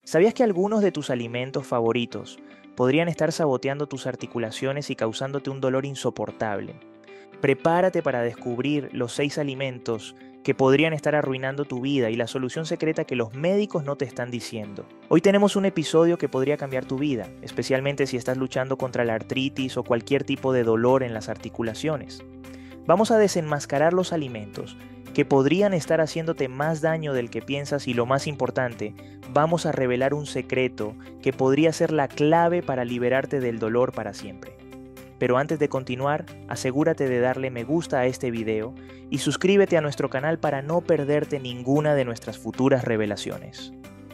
¿Sabías que algunos de tus alimentos favoritos podrían estar saboteando tus articulaciones y causándote un dolor insoportable? Prepárate para descubrir los 6 alimentos que podrían estar arruinando tu vida y la solución secreta que los médicos no te están diciendo. Hoy tenemos un episodio que podría cambiar tu vida, especialmente si estás luchando contra la artritis o cualquier tipo de dolor en las articulaciones. Vamos a desenmascarar los alimentos que podrían estar haciéndote más daño del que piensas y, lo más importante, vamos a revelar un secreto que podría ser la clave para liberarte del dolor para siempre. Pero antes de continuar, asegúrate de darle me gusta a este video y suscríbete a nuestro canal para no perderte ninguna de nuestras futuras revelaciones.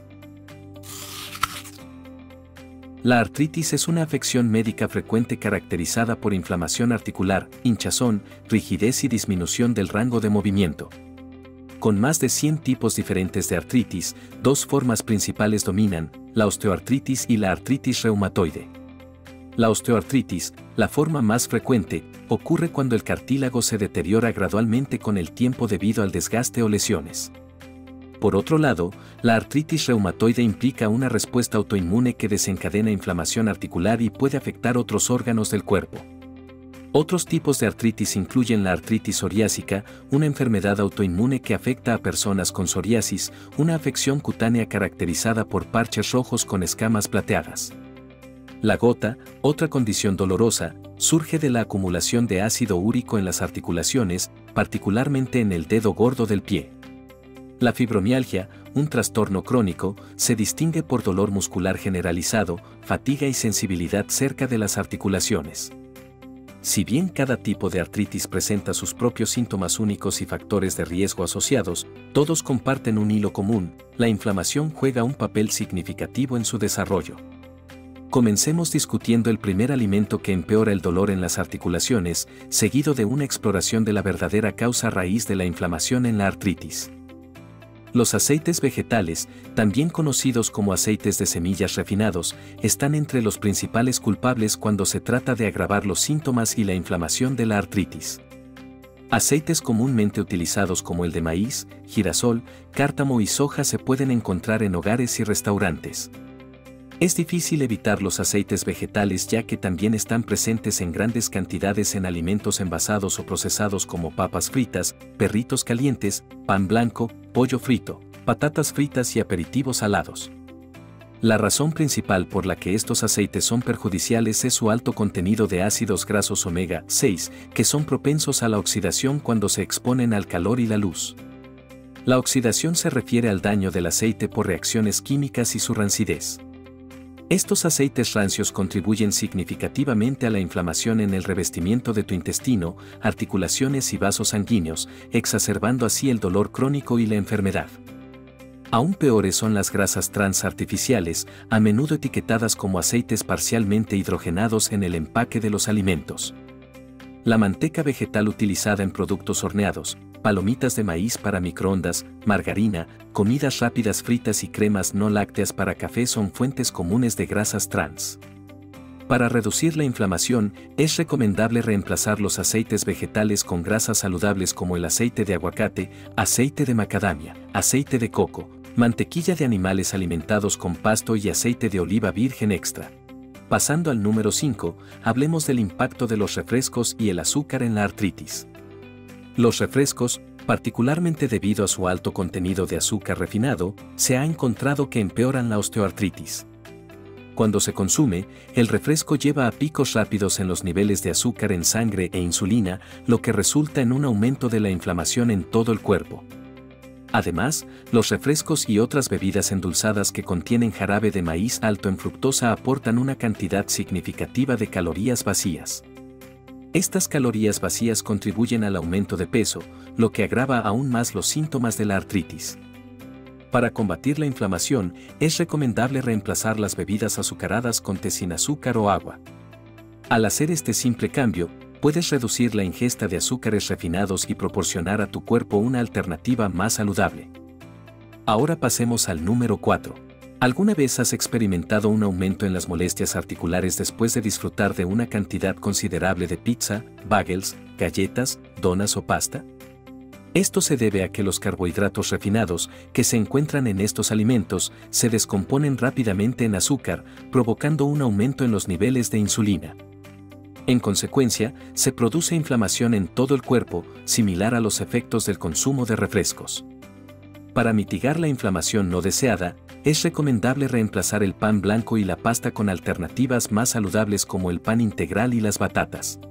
La artritis es una afección médica frecuente caracterizada por inflamación articular, hinchazón, rigidez y disminución del rango de movimiento. Con más de 100 tipos diferentes de artritis, dos formas principales dominan, la osteoartritis y la artritis reumatoide. La osteoartritis, la forma más frecuente, ocurre cuando el cartílago se deteriora gradualmente con el tiempo debido al desgaste o lesiones. Por otro lado, la artritis reumatoide implica una respuesta autoinmune que desencadena inflamación articular y puede afectar otros órganos del cuerpo. Otros tipos de artritis incluyen la artritis psoriásica, una enfermedad autoinmune que afecta a personas con psoriasis, una afección cutánea caracterizada por parches rojos con escamas plateadas. La gota, otra condición dolorosa, surge de la acumulación de ácido úrico en las articulaciones, particularmente en el dedo gordo del pie. La fibromialgia, un trastorno crónico, se distingue por dolor muscular generalizado, fatiga y sensibilidad cerca de las articulaciones. Si bien cada tipo de artritis presenta sus propios síntomas únicos y factores de riesgo asociados, todos comparten un hilo común: la inflamación juega un papel significativo en su desarrollo. Comencemos discutiendo el primer alimento que empeora el dolor en las articulaciones, seguido de una exploración de la verdadera causa raíz de la inflamación en la artritis. Los aceites vegetales, también conocidos como aceites de semillas refinados, están entre los principales culpables cuando se trata de agravar los síntomas y la inflamación de la artritis. Aceites comúnmente utilizados como el de maíz, girasol, cártamo y soja se pueden encontrar en hogares y restaurantes. Es difícil evitar los aceites vegetales ya que también están presentes en grandes cantidades en alimentos envasados o procesados como papas fritas, perritos calientes, pan blanco, pollo frito, patatas fritas y aperitivos salados. La razón principal por la que estos aceites son perjudiciales es su alto contenido de ácidos grasos omega 6, que son propensos a la oxidación cuando se exponen al calor y la luz. La oxidación se refiere al daño del aceite por reacciones químicas y su rancidez. Estos aceites rancios contribuyen significativamente a la inflamación en el revestimiento de tu intestino, articulaciones y vasos sanguíneos, exacerbando así el dolor crónico y la enfermedad. Aún peores son las grasas trans artificiales, a menudo etiquetadas como aceites parcialmente hidrogenados en el empaque de los alimentos. La manteca vegetal utilizada en productos horneados, palomitas de maíz para microondas, margarina, comidas rápidas fritas y cremas no lácteas para café son fuentes comunes de grasas trans. Para reducir la inflamación, es recomendable reemplazar los aceites vegetales con grasas saludables como el aceite de aguacate, aceite de macadamia, aceite de coco, mantequilla de animales alimentados con pasto y aceite de oliva virgen extra. Pasando al número 5, hablemos del impacto de los refrescos y el azúcar en la artritis. Los refrescos, particularmente debido a su alto contenido de azúcar refinado, se ha encontrado que empeoran la osteoartritis. Cuando se consume, el refresco lleva a picos rápidos en los niveles de azúcar en sangre e insulina, lo que resulta en un aumento de la inflamación en todo el cuerpo. Además, los refrescos y otras bebidas endulzadas que contienen jarabe de maíz alto en fructosa aportan una cantidad significativa de calorías vacías. Estas calorías vacías contribuyen al aumento de peso, lo que agrava aún más los síntomas de la artritis. Para combatir la inflamación, es recomendable reemplazar las bebidas azucaradas con té sin azúcar o agua. Al hacer este simple cambio, puedes reducir la ingesta de azúcares refinados y proporcionar a tu cuerpo una alternativa más saludable. Ahora pasemos al número 4. ¿Alguna vez has experimentado un aumento en las molestias articulares después de disfrutar de una cantidad considerable de pizza, bagels, galletas, donas o pasta? Esto se debe a que los carbohidratos refinados que se encuentran en estos alimentos se descomponen rápidamente en azúcar, provocando un aumento en los niveles de insulina. En consecuencia, se produce inflamación en todo el cuerpo, similar a los efectos del consumo de refrescos. Para mitigar la inflamación no deseada, es recomendable reemplazar el pan blanco y la pasta con alternativas más saludables como el pan integral y las batatas.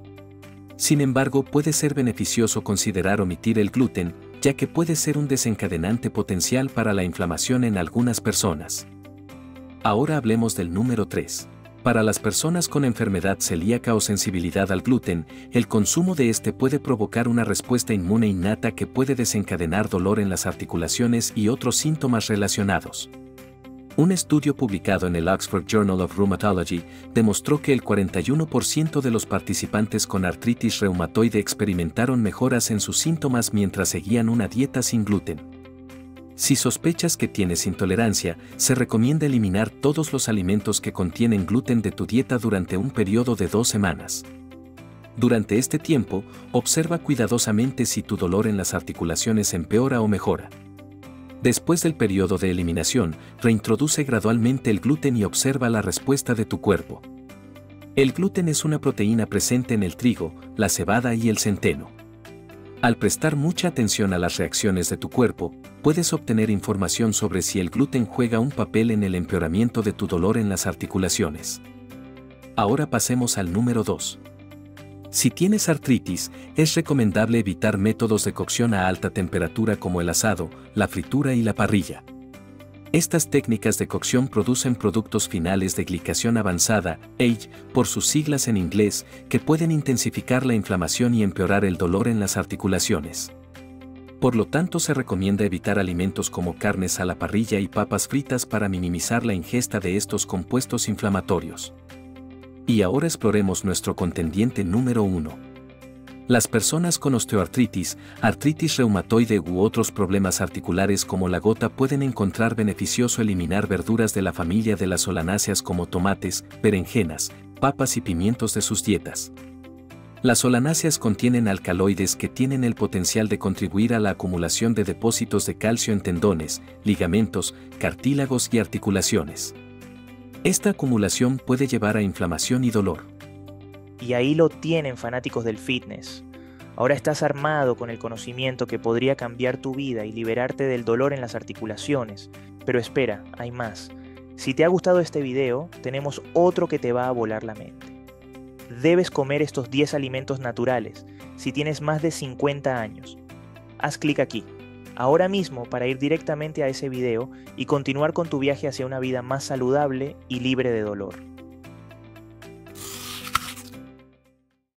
Sin embargo, puede ser beneficioso considerar omitir el gluten, ya que puede ser un desencadenante potencial para la inflamación en algunas personas. Ahora hablemos del número 3. Para las personas con enfermedad celíaca o sensibilidad al gluten, el consumo de este puede provocar una respuesta inmune innata que puede desencadenar dolor en las articulaciones y otros síntomas relacionados. Un estudio publicado en el Oxford Journal of Rheumatology demostró que el 41% de los participantes con artritis reumatoide experimentaron mejoras en sus síntomas mientras seguían una dieta sin gluten. Si sospechas que tienes intolerancia, se recomienda eliminar todos los alimentos que contienen gluten de tu dieta durante un periodo de 2 semanas. Durante este tiempo, observa cuidadosamente si tu dolor en las articulaciones empeora o mejora. Después del periodo de eliminación, reintroduce gradualmente el gluten y observa la respuesta de tu cuerpo. El gluten es una proteína presente en el trigo, la cebada y el centeno. Al prestar mucha atención a las reacciones de tu cuerpo, puedes obtener información sobre si el gluten juega un papel en el empeoramiento de tu dolor en las articulaciones. Ahora pasemos al número 2. Si tienes artritis, es recomendable evitar métodos de cocción a alta temperatura como el asado, la fritura y la parrilla. Estas técnicas de cocción producen productos finales de glicación avanzada, AGE, por sus siglas en inglés, que pueden intensificar la inflamación y empeorar el dolor en las articulaciones. Por lo tanto, se recomienda evitar alimentos como carnes a la parrilla y papas fritas para minimizar la ingesta de estos compuestos inflamatorios. Y ahora exploremos nuestro contendiente número 1. Las personas con osteoartritis, artritis reumatoide u otros problemas articulares como la gota pueden encontrar beneficioso eliminar verduras de la familia de las solanáceas como tomates, berenjenas, papas y pimientos de sus dietas. Las solanáceas contienen alcaloides que tienen el potencial de contribuir a la acumulación de depósitos de calcio en tendones, ligamentos, cartílagos y articulaciones. Esta acumulación puede llevar a inflamación y dolor. Y ahí lo tienen, fanáticos del fitness. Ahora estás armado con el conocimiento que podría cambiar tu vida y liberarte del dolor en las articulaciones. Pero espera, hay más. Si te ha gustado este video, tenemos otro que te va a volar la mente. Debes comer estos 10 alimentos naturales si tienes más de 50 años. Haz clic aquí, ahora mismo, para ir directamente a ese video y continuar con tu viaje hacia una vida más saludable y libre de dolor.